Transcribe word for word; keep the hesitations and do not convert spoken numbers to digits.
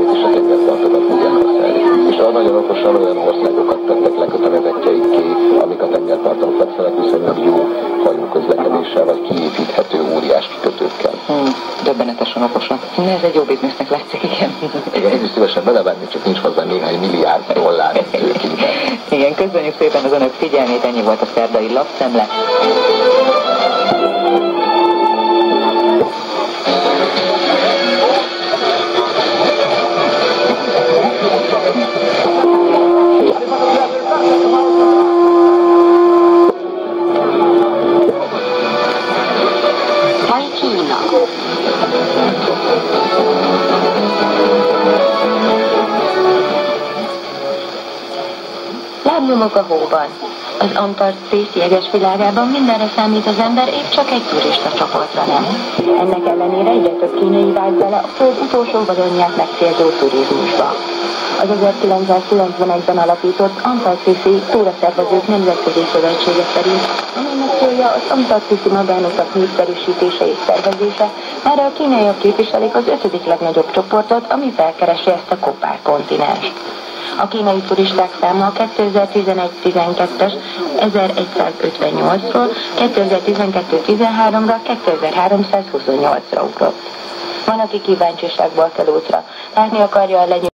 amit is a tengerpartokat fogják használni. És arra nagyon okosan olyan országokat tettek lekötelezettjeikké, amik a tengerparton fekszenek viszonylag jó hajóközlekedéssel, vagy kiépíthető óriás kikötőkkel. Hmm, döbbenetesen okosak. Ez egy jó biznisznek látszik, igen. Igen, én is szívesen belevágni, csak nincs hozzá néhány milliárd dollár tőkébe. Igen, köszönjük szépen az önök figyelmét, ennyi volt a szerdai lapszemle. Lábnyomok a hóban. Az Antarktisz jeges világában mindenre számít az ember, épp csak egy turista csoportra nem. Ennek ellenére egyre több kínai vált bele a föld utolsó vadonját megcélzó turizmusba. Az ezerkilencszázkilencvenegyben alapított Antarktiszi Túraszervezők Nemzetközi Szövetsége szerint, amelynek célja az antarktiszi magánutak népszerűsítése és szervezése, már a kínaiak képviselik az ötödik legnagyobb csoportot, ami felkeresi ezt a kopár kontinenst. A kínai turisták száma kétezer-tizenegy-tizenkettes ezeregyszázötvennyolcról kétezer-tizenkettő-tizenháromra kétezer-háromszázhuszonnyolcra ugrott. Van, aki kíváncsiságból kell útra. Látni akarja a lenyűgöző